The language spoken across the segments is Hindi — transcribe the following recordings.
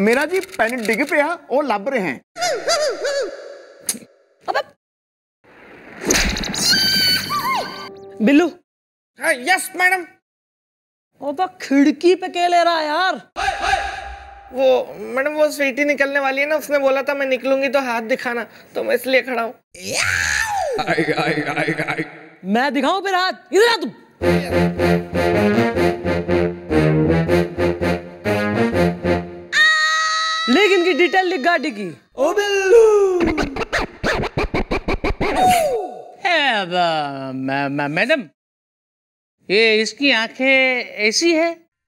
मेरा जी पेन डिग पे और लभ रहे हैं। बिल्लू। Yes madam. ओबा खिड़की पे क्या ले रहा है यार? वो मैडम वो स्वीटी निकलने वाली है ना, उसने बोला था मैं निकलूंगी तो हाथ दिखाना, तो मैं इसलिए खड़ा हूँ। मैं दिखाऊं फिर हाथ? इधर आ तुम। लेकिन की डिटेल लिख गाड़ी की। ओ बिल्लू। मैडम ये इसकी आंखें ऐसी है?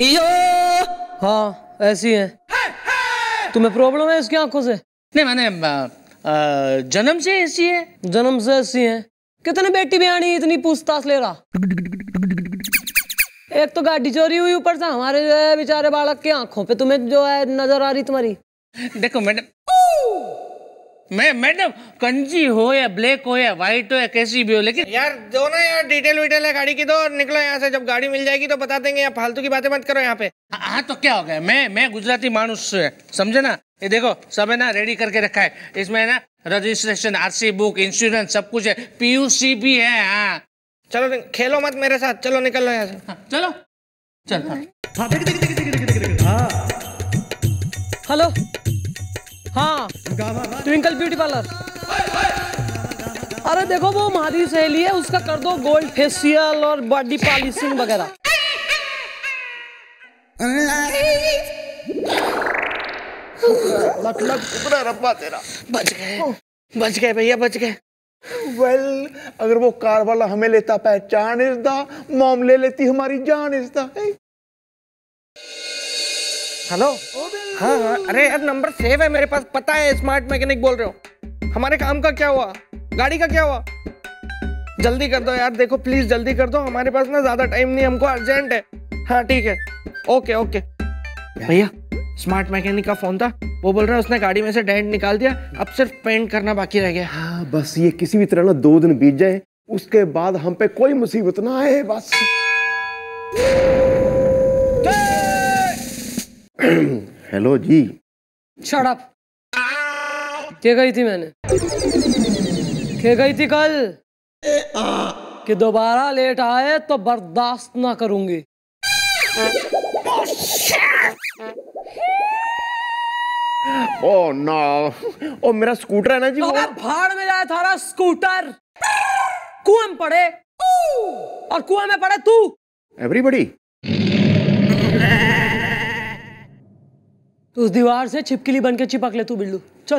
हाँ ऐसी है। तुम्हें प्रॉब्लम है इसकी आंखों से? नहीं मैंने जन्म से ऐसी है। जन्म से ऐसी है? कितने बेटी बयानी इतनी पूछताछ ले रहा? एक तो गाड़ी चोरी हुई, ऊपर से हमारे जो है बेचारे बालक की आंखों पे तुम्हें जो है नजर आ रही तुम्हारी। देखो मैडम, मैडम कंची हो या ब्लैक हो या व्हाइट हो या कैसी भी हो, लेकिन यार दो ना यार, डिटेल विटेल है गाड़ी की, दो और निकलो यहाँ से। जब गाड़ी मिल जाएगी तो बता देंगे, यहाँ फालतू की बातें मत करो यहाँ पे। हाँ तो क्या हो गया, मैं गुजराती मानुस समझे ना। ये देखो सब है ना रेडी करके रखा है, इसमें है ना रजिस्ट्रेशन, आरसी बुक, इंश्योरेंस सब कुछ है, पीयूसी भी है। हाँ चलो खेलो मत मेरे साथ, चलो निकल लो यहाँ से। हाँ, चलो चल। हेलो, हाँ ट्विंकल ब्यूटी पार्लर। अरे देखो वो हमारी सहेली है, उसका कर दो गोल्ड फेशियल और बॉडी पॉलिशिंग वगैरह। रब्बा तेरा। बच गए भैया, बच गए। वेल अगर वो कार वाला हमें लेता पहचान इस दा, मॉम ले लेती हमारी जान इस दा। हेलो। हाँ हाँ, अरे यार नंबर सेव है मेरे पास, पता है स्मार्ट मैकेनिक बोल रहे हो। हमारे काम का क्या हुआ, गाड़ी का क्या हुआ? जल्दी कर दो यार, देखो प्लीज जल्दी कर दो, हमारे पास ना ज्यादा टाइम नहीं, हमको अर्जेंट है। हाँ ठीक है, ओके ओके। भैया स्मार्ट मैकेनिक का फोन था, वो बोल रहा है उसने गाड़ी में से डेंट निकाल दिया, अब सिर्फ पेंट करना बाकी रह गया। हाँ बस ये किसी भी तरह ना 2 दिन बीत जाए, उसके बाद हम पे कोई मुसीबत ना आए बस। हेलो जी। Shut up. क्या गई थी मैंने? क्या गई थी कल कि दोबारा लेट आए तो बर्दाश्त ना करूंगी। ओह नो, ओ मेरा स्कूटर है ना जी। भाड़ में जाए थारा स्कूटर, कुएं में पड़े और कुएं में पड़े तू। एवरीबॉडी। तो उस दीवार से छिपकली बन के चिपक ले तू बिल्लू, चल।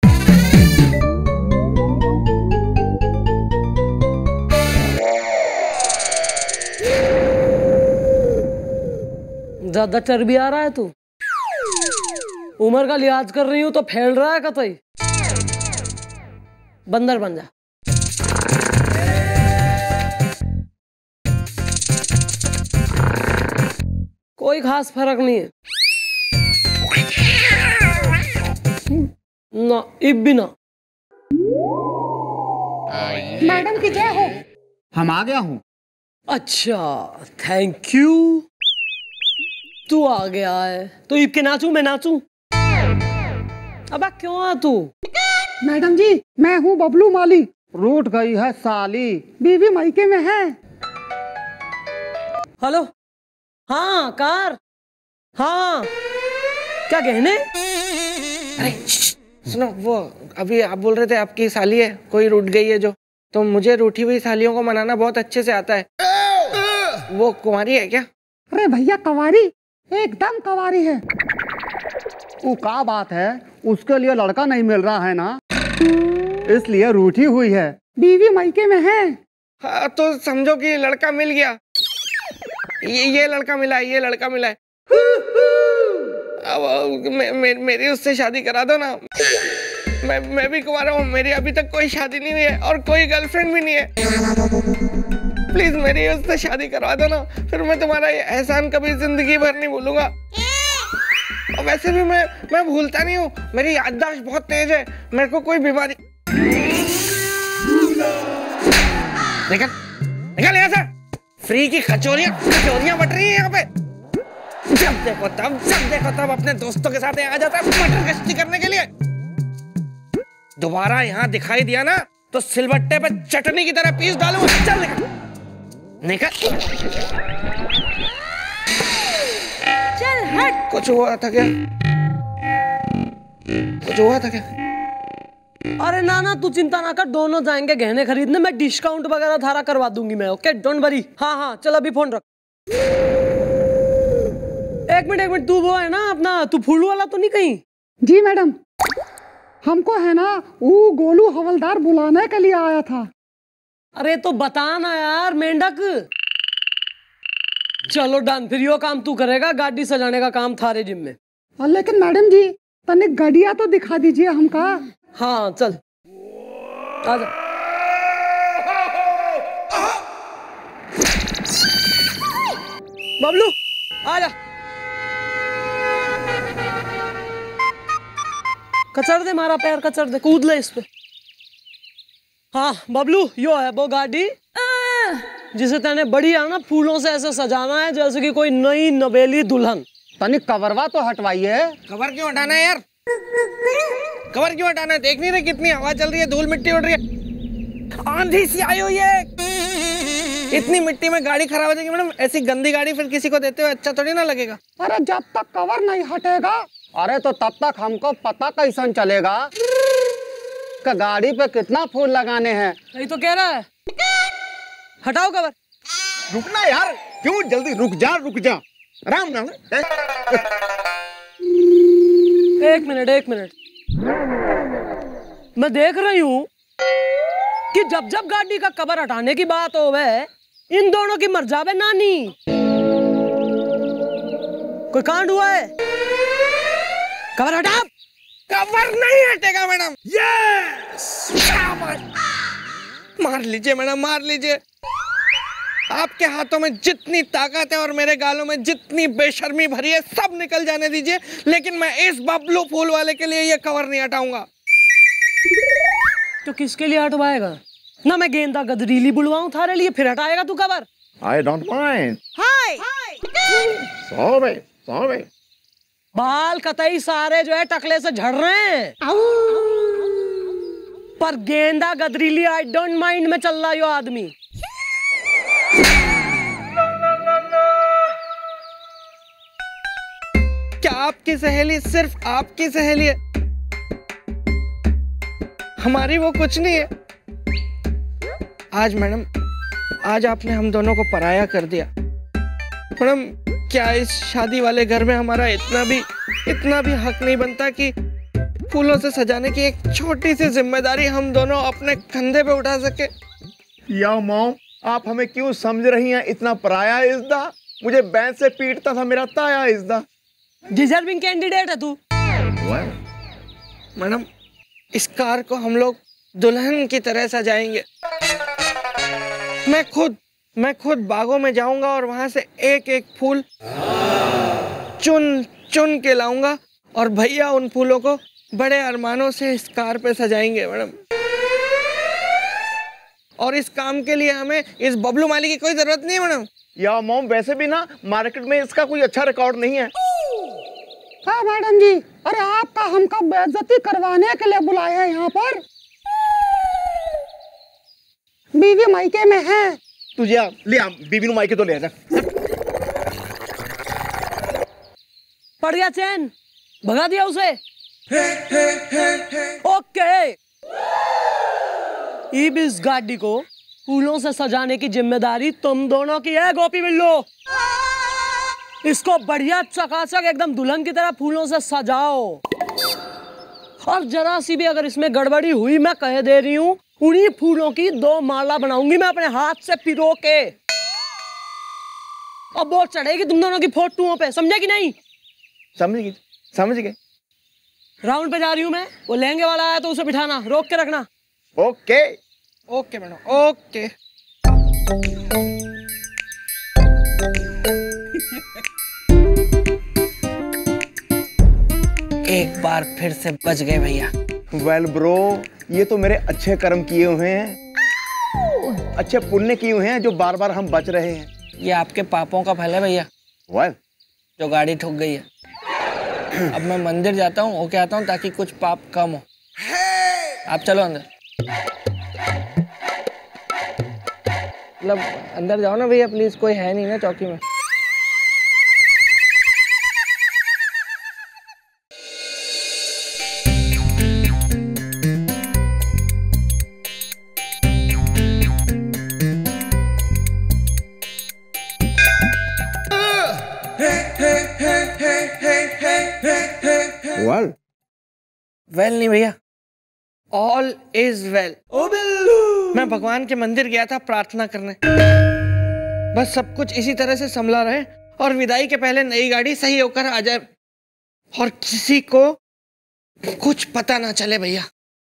ज्यादा चर्बी आ रहा है तू, उम्र का लिहाज कर रही हूं तो फैल रहा है कतई। बंदर बन जा। कोई खास फर्क नहीं है ना, इब भी ना। मैडम की जय हो। हम आ गया हूँ। अच्छा थैंक यू, तू आ गया है तो इब के नाचूं, मैं नाचूं? अब क्यों आ तू? मैडम जी मैं हूँ बबलू माली। रूठ गई है साली, बीवी मायके में है। हेलो, हाँ कार, हाँ क्या कहने? अरे सुनो, वो अभी आप बोल रहे थे आपकी साली है, कोई रूठ गई है जो, तो मुझे रूठी हुई सालियों को मनाना बहुत अच्छे से आता है। वो कुंवारी है क्या? अरे भैया कवारी, एकदम कवारी है। वो क्या बात है, उसके लिए लड़का नहीं मिल रहा है ना, इसलिए रूठी हुई है, बीवी मायके में है। हाँ तो समझो कि लड़का मिल गया, ये लड़का मिला है, ये लड़का मिला है। अब मेरी उससे शादी करा दो ना। मैं भी कुंवारा हूँ, मेरी अभी तक कोई शादी नहीं हुई है और कोई गर्लफ्रेंड भी नहीं है। प्लीज मेरी उससे शादी करवा दो ना, फिर मैं तुम्हारा ये एहसान कभी जिंदगी भर नहीं भूलूंगा। और वैसे भी मैं भूलता नहीं हूँ, मेरी याददाश्त बहुत तेज है, मेरे को कोई बीमारी। निकल निकल यहाँ से, फ्री की कचौरियां बट रही है यहाँ पे। जब देखो तब अपने दोस्तों के साथ आ जाता है मटर कश्ती करने के लिए। दोबारा यहाँ दिखाई दिया ना तो सिलबट्टे पे चटनी की तरह पीस डालूंगा। चल निकल। चल हट। कुछ हुआ था क्या? कुछ हुआ था क्या? अरे ना तू चिंता ना कर, दोनों जाएंगे गहने खरीदने, मैं डिस्काउंट वगैरह थारा करवा दूंगी मैं। Okay don't worry. हाँ चल अभी फोन रख। एक मिनट तू वो है ना अपना, तू फूलू वाला तो नहीं कहीं? जी मैडम, हमको है ना वो गोलू हवलदार बुलाने के लिए आया था। अरे तो बता ना यार मेंढक। चलो डन, फिर यो काम तू करेगा, गाड़ी सजाने का काम थारे जिम में। लेकिन मैडम जी तनिक गड़िया तो दिखा दीजिए हमका। हाँ चल आजा। बबलू आजा। कचर दे, मारा पैर कचर दे, कूद ले इस पे। हाँ बबलू यो है वो गाड़ी जिसे तेने बढ़िया ना फूलों से ऐसे सजाना है जैसे कि कोई नई नवेली दुल्हन। तनिक कवरवा तो हटवाइए। कवर क्यों हटाना है यार? कवर क्यों हटाना है? देख नहीं रहे कितनी हवा चल रही है, धूल मिट्टी उड़ रही है, आंधी सी आई हुई है। इतनी मिट्टी में गाड़ी खराब हो जाएगी मैडम। ऐसी गंदी गाड़ी फिर किसी को देते हुए अच्छा थोड़ी ना लगेगा। अरे जब तक कवर नहीं हटेगा, अरे तो तब तक हमको पता कैसे चलेगा कि गाड़ी पे कितना फूल लगाने हैं। यही तो कह रहा है, हटाओ कवर। रुकना यार, क्यों जल्दी? रुक जा आराम ना। एक मिनट मैं देख रही हूँ कि जब गाड़ी का कवर हटाने की बात हो इन दोनों की मर जावे नानी। कोई कांड हुआ है? कवर हटा। कवर नहीं हटेगा मैडम। यस मार लीजिए मैडम, मार लीजिए। आपके हाथों में जितनी ताकत है और मेरे गालों में जितनी बेशर्मी भरी है सब निकल जाने दीजिए, लेकिन मैं इस बबलू फूल वाले के लिए ये कवर नहीं हटाऊंगा। तो किसके लिए हटवाएगा? ना मैं गेंदा गदरीली बुलवाऊं थारे लिए, फिर हटाएगा तू cover? I don't mind. Hi sorry. बाल कतई सारे जो है टकले से झड़ रहे हैं, पर गेंदा गदरीली आई डोंट माइंड में चल रहा यो आदमी। क्या आपकी सहेली सिर्फ आपकी सहेली है? हमारी वो कुछ नहीं है। आज मैडम, आज आपने हम दोनों को पराया कर दिया। मैडम क्या इस शादी वाले घर में हमारा इतना भी हक नहीं बनता कि फूलों से सजाने की एक छोटी सी जिम्मेदारी हम दोनों अपने कंधे पे उठा सके? या मॉम, आप हमें क्यों समझ रही हैं इतना पराया? इज़्दा मुझे बैंड से पीटता था मेरा ताया। इज़्दा डिजर्विंग कैंडिडेट है तू। मैडम इस कार को हम लोग दुल्हन की तरह सजाएंगे। मैं खुद बागों में जाऊंगा और वहां से एक एक फूल चुन के लाऊंगा और भैया उन फूलों को बड़े अरमानों से इस कार पे सजाएंगे मैडम। और इस काम के लिए हमें इस बबलू माली की कोई जरूरत नहीं है मैडम। या मॉम, वैसे भी ना मार्केट में इसका कोई अच्छा रिकॉर्ड नहीं है। हाँ मैडम जी, अरे आपका हमका बेइज्जती करवाने के लिए बुलाया है यहाँ पर। बीवी मायके में है। तुझे ले आ, बीबी मायके तो ले जा। पड़ गया चैन, भगा दिया उसे। ओके, अब इस गाड़ी को फूलों से सजाने की जिम्मेदारी तुम दोनों की है गोपी बिल्लो। इसको बढ़िया चकाचक एकदम दुल्हन की तरह फूलों से सजाओ। और जरा सी भी अगर इसमें गड़बड़ी हुई, मैं कह दे रही हूं, उन्हीं फूलों की 2 माला बनाऊंगी मैं अपने हाथ से पिरो के। अब वो चढ़ेगी तुम दोनों की फोटोओं पे, समझे कि नहीं? समझ गए। राउंड पे जा रही हूं मैं, वो लहंगे वाला आया तो उसे बिठाना, रोक के रखना। Okay madam, okay. एक बार फिर से बच गए भैया। वेल ब्रो, ये तो मेरे अच्छे कर्म किए हुए हैं, अच्छे पुण्य किए हुए हैं जो बार बार हम बच रहे हैं। ये आपके पापों का फल है भैया। वेल, जो गाड़ी ठुक गई है। अब मैं मंदिर जाता हूँ, होके आता हूँ ताकि कुछ पाप कम हो। आप चलो अंदर। मतलब अंदर जाओ ना भैया प्लीज, कोई है नहीं ना चौकी में। वेल नहीं भैया, ऑल इज वेल। मैं भगवान के मंदिर गया था प्रार्थना करने, बस सब कुछ इसी तरह से संभला रहे और विदाई के पहले नई गाड़ी सही होकर आ जाए और किसी को कुछ पता ना चले भैया।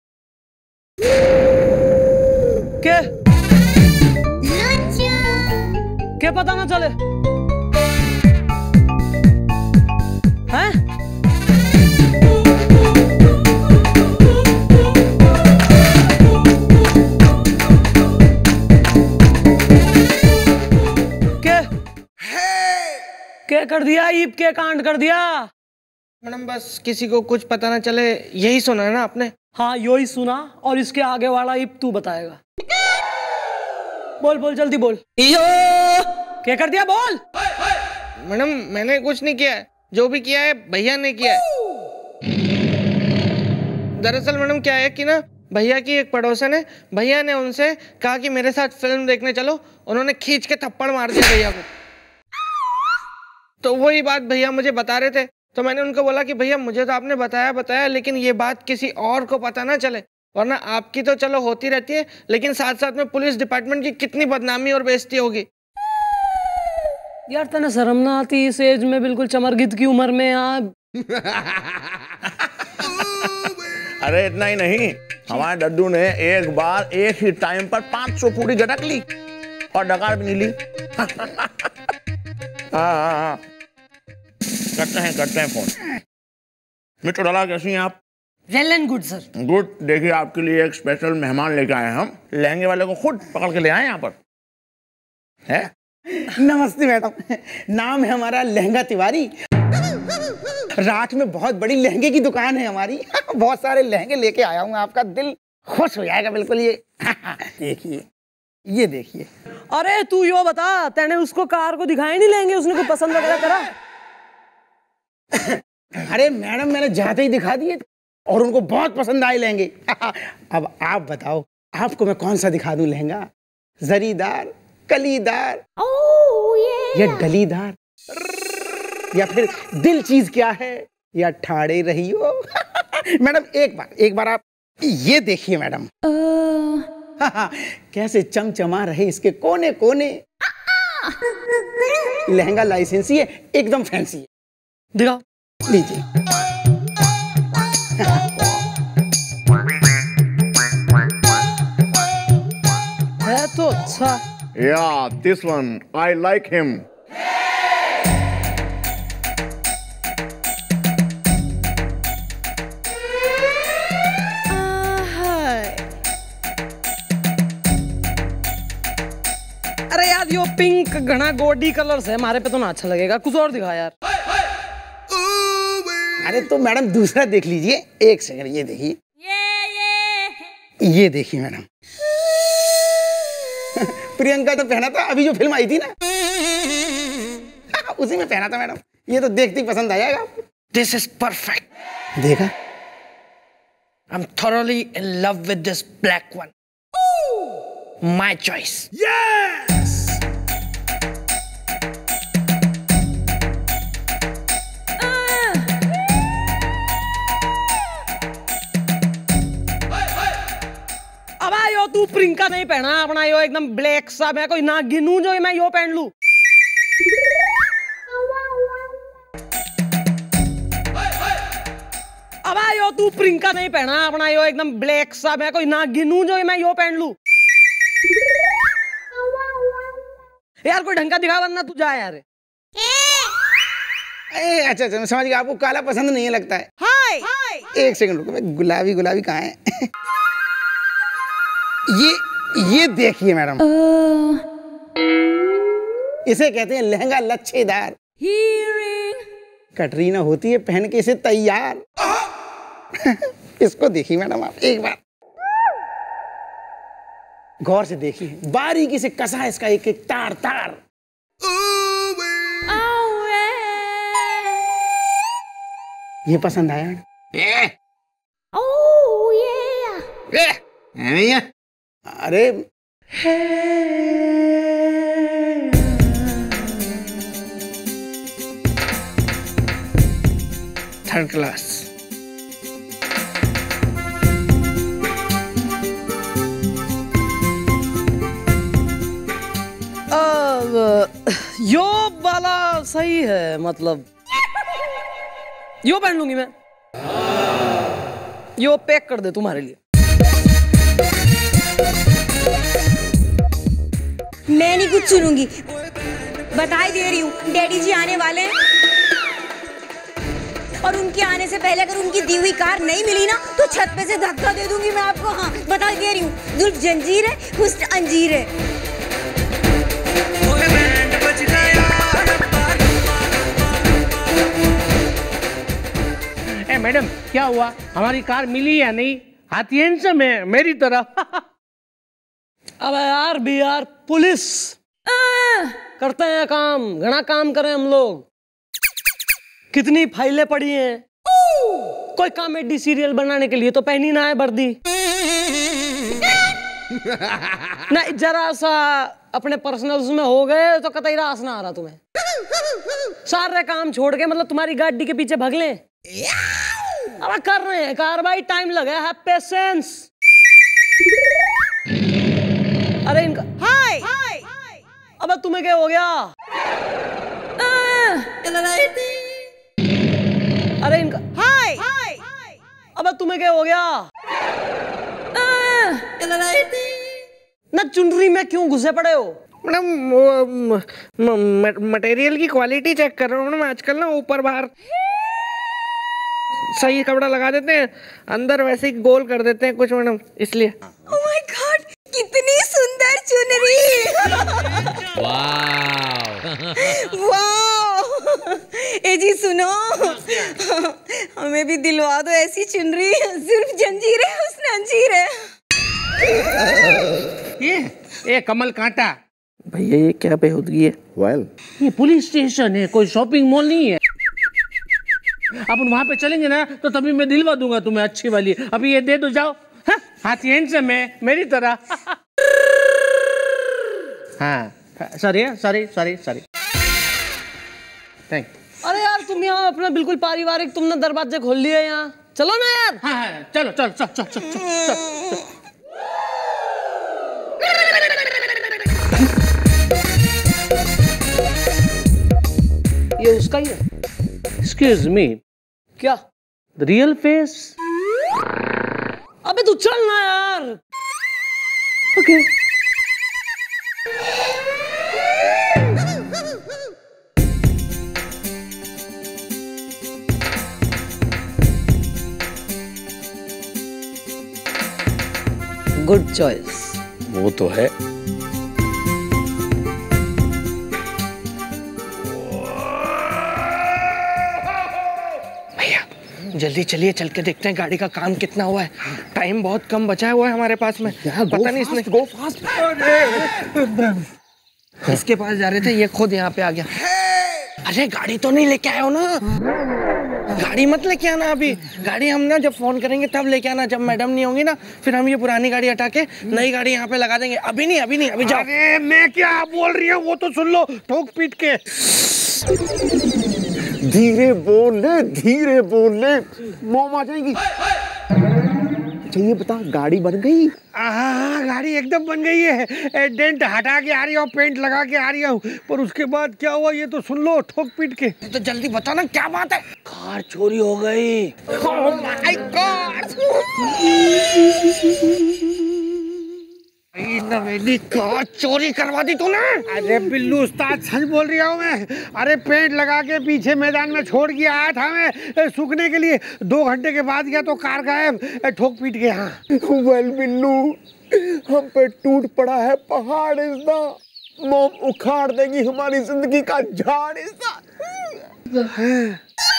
क्या पता ना चले हैं? क्या कर दिया? ईब के कांड कर दिया? मैडम बस किसी को कुछ पता ना चले, यही सुना है ना आपने? हाँ यो ही सुना, और इसके आगे वाला ईब तू बताएगा। बोल बोल जल्दी बोल। क्या कर दिया बोल। मैडम मैंने कुछ नहीं किया है, जो भी किया है भैया ने किया है। दरअसल मैडम क्या है कि ना, भैया की एक पड़ोसन है, भैया ने उनसे कहा कि मेरे साथ फिल्म देखने चलो, उन्होंने खींच के थप्पड़ मार दिया भैया को। तो वही बात भैया मुझे बता रहे थे, तो मैंने उनको बोला कि भैया मुझे तो आपने बताया लेकिन ये बात किसी और को पता ना चले, वरना आपकी तो चलो होती रहती है, लेकिन साथ साथ में पुलिस डिपार्टमेंट की कितनी बदनामी और बेइज्जती होगी। यार तने शर्म ना आती इस एज में, बिल्कुल चमरगिद्द की उम्र में यार। अरे इतना ही नहीं, हमारे डड्डू ने एक बार एक ही टाइम पर 500 पूरी झटक ली और डकार भी नहीं ली। हाँ। करते हैं फोन। मिस्टर डला कैसी हैं आप? Well and good sir. Good. देखिए आपके लिए एक स्पेशल मेहमान लेके आए हैं हम, लहंगे वाले को खुद पकड़ के ले आए यहाँ पर है। नमस्ते मैडम, नाम है हमारा लहंगा तिवारी। रात में बहुत बड़ी लहंगे की दुकान है हमारी। बहुत सारे लहंगे लेके आया हूँ, आपका दिल खुश हो जाएगा बिल्कुल। ये देखिए, ये देखिए। अरे तू यो बता, तेने उसको कार को दिखाए नहीं लेंगे, उसने कोई पसंद वगैरह करा? अरे मैडम मैंने जाते ही दिखा दिए और उनको बहुत पसंद आए लहंगे। अब आप बताओ, आपको मैं कौन सा दिखा दूं लहंगा? जरीदार, कलीदार या डलीदार, या फिर दिल चीज क्या है, या ठाड़े रही हो? मैडम एक बार आप ये देखिए मैडम। कैसे चमचमा रहे इसके कोने कोने। लहंगा लाइसेंसी है, एकदम फैंसी है। दिखाओ। लीजिए। है तो अच्छा। Yeah, this one I like him. अरे यार यो पिंक घना गोल्डी कलर से हमारे पे तो ना अच्छा लगेगा, कुछ और दिखा यार। अरे तो मैडम दूसरा देख लीजिए, एक सेकंड। ये देखिए, ये देखिए मैडम। प्रियंका तो पहना था अभी जो फिल्म आई थी ना, उसी में पहना था मैडम। ये तो देखते ही पसंद आ जाएगा आपको। This is perfect. देखा? I am thoroughly in love with this black one. My choice. Yes. अब यो तू प्रियंका नहीं पहना अपना, यो एकदम ब्लैक सा, मैं कोई ना गिनूं जो मैं यो पहन लूं। अब यो तू प्रियंका नहीं पहना अपना, यो एकदम ब्लैक सा, मैं कोई ना गिनूं जो मैं यो पहन लूं। यार कोई ढंग का दिखा, वरना तू जा यार। अच्छा मैं समझ गया, आपको काला पसंद नहीं है लगता है। हाय। एक सेकंड रुको, मैं गुलाबी कहाँ है? ये देखिए मैडम, इसे कहते हैं लहंगा लच्छेदार। कटरीना होती है पहन के इसे तैयार। इसको देखिए मैडम आप एक बार गौर से देखिए, बारीकी से कसा है इसका एक एक तार तार। ये पसंद आया? भैया अरे थर्ड क्लास। यो वाला सही है, मतलब यो पहन लूंगी मैं। यो पैक कर दे तुम्हारे लिए। मैं नहीं कुछ सुनूंगी, बता ही दे रही हूँ। डैडी जी आने वाले हैं और उनके आने से पहले अगर उनकी दी हुई कार नहीं मिली ना तो छत पे से धक्का दे दूंगी मैं आपको। हाँ बता ही दे रही हूँ। जुल्फ जंजीर है, हुस्न अंजीर है। ए मैडम, क्या हुआ? हमारी कार मिली या नहीं? हाथी हैंडसम है मेरी तरह। अब यार बिहार पुलिस करते हैं काम, घना काम करें हम लोग। कितनी फाइलें पड़ी हैं। कोई कॉमेडी सीरियल बनाने के लिए तो पहनी ना है वर्दी। नहीं जरा सा अपने पर्सनल्स में हो गए तो कतई रास ना आ रहा तुम्हें। सारे काम छोड़ के मतलब तुम्हारी गाड़ी के पीछे भाग लें। अब कर रहे हैं कार्रवाई, टाइम लगा है, पेशेंस। अरे इनका हाय अब तुम्हें क्या हो गया? अरे इनका हाय अब तुम्हें क्या हो गया? ना चुनरी में क्यों घुसे पड़े हो? मैडम मटेरियल की क्वालिटी चेक कर रहा हूँ मैं आजकल ना। ऊपर बाहर सही कपड़ा लगा देते हैं, अंदर वैसे ही गोल कर देते हैं कुछ मैडम, इसलिए। ओह माय गॉड, कितनी सुंदर चुनरी। वाह। ए जी सुनो, हमें भी दिलवा दो ऐसी चुनरी। सिर्फ जंजीर है, हुस्न अंजीर है। ये कमल कांटा। भैया ये क्या बेहूदगी है? वेल ये पुलिस स्टेशन है, कोई शॉपिंग मॉल नहीं है। अपन वहां पे चलेंगे ना तो तभी मैं दिलवा दूंगा तुम्हें अच्छी वाली। अभी ये दे दो, जाओ। हाँ, हाथी हैंडसम है मेरी तरह। हाँ सॉरी थैंक। अरे यार तुम यहाँ अपना बिल्कुल पारिवारिक तुमने दरवाजे खोल लिए यहाँ। चलो ना यार। हाँ चलो। ये उसका ही है। एक्सक्यूज मी, क्या? The real face? अबे तू चल ना यार। ओके। Good choice. वो तो है। जल्दी चलिए, चल के देखते हैं गाड़ी का काम कितना हुआ है। टाइम बहुत कम बचा हुआ है हमारे पास में। पता नहीं इसने गो फास्ट। इसके पास जा रहे थे, ये खुद यहाँ पे आ गया। अरे गाड़ी तो नहीं लेके आए हो ना? गाड़ी मत लेके आना अभी। गाड़ी हम ना जब फोन करेंगे तब लेके आना। जब मैडम नहीं होंगी ना फिर हम ये पुरानी गाड़ी हटा के नई गाड़ी यहाँ पे लगा देंगे। अभी नहीं अभी जाओ। अरे मैं क्या बोल रही हूँ वो तो सुन लो, ठोक पीट के। धीरे बोले मोम आ जाएगी। चाहिए बता, गाड़ी बन गई? हाँ गाड़ी एकदम बन गई है। डेंट हटा के आ रही हूँ, पेंट लगा के आ रही हूँ, पर उसके बाद क्या हुआ ये तो सुन लो, ठोक पीट के। तो जल्दी बता ना क्या बात है। कार चोरी हो गई। Oh my God! नवेली कार चोरी करवा दी तूने? अरे बिल्लू उस्ताद सच बोल रही हूँ मैं। अरे पेंट लगा के पीछे मैदान में छोड़ के आया था मैं सूखने के लिए। 2 घंटे के बाद गया तो कार गायब, ठोक पीट के। हाँ वेल बिल्लू, हम पे टूट पड़ा है पहाड़ इसदा। मॉम उखाड़ देगी हमारी जिंदगी का झाड़ इसदा।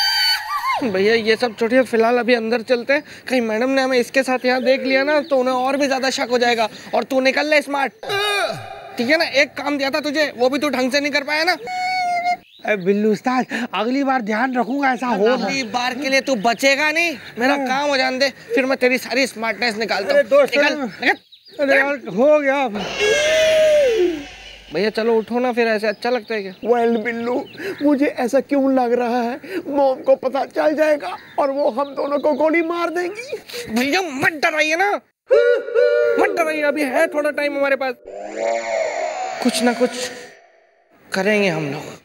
भैया ये सब छोड़िए, फिलहाल अभी अंदर चलते हैं। कहीं मैडम ने हमें इसके साथ यहाँ देख लिया ना तो उन्हें और भी ज्यादा शक हो जाएगा। और तू निकल ले स्मार्ट, ठीक है ना? एक काम दिया था तुझे, वो भी तू ढंग से नहीं कर पाया ना। बिल्लू उस्ताद, अगली बार ध्यान रखूंगा ऐसा हो ना। अगली बार के लिए तू बचेगा नहीं, मेरा काम हो जाने दे, फिर मैं तेरी सारी स्मार्टनेस निकालता हूँ। अरे यार हो गया। भैया चलो उठो ना, फिर ऐसे अच्छा लगता है क्या? वेल बिल्लू, मुझे ऐसा क्यों लग रहा है मॉम को पता चल जाएगा और वो हम दोनों को गोली मार देंगी। भैया मत डराइए ना, मत डराइए, अभी है थोड़ा टाइम हमारे पास, कुछ ना कुछ करेंगे हम लोग।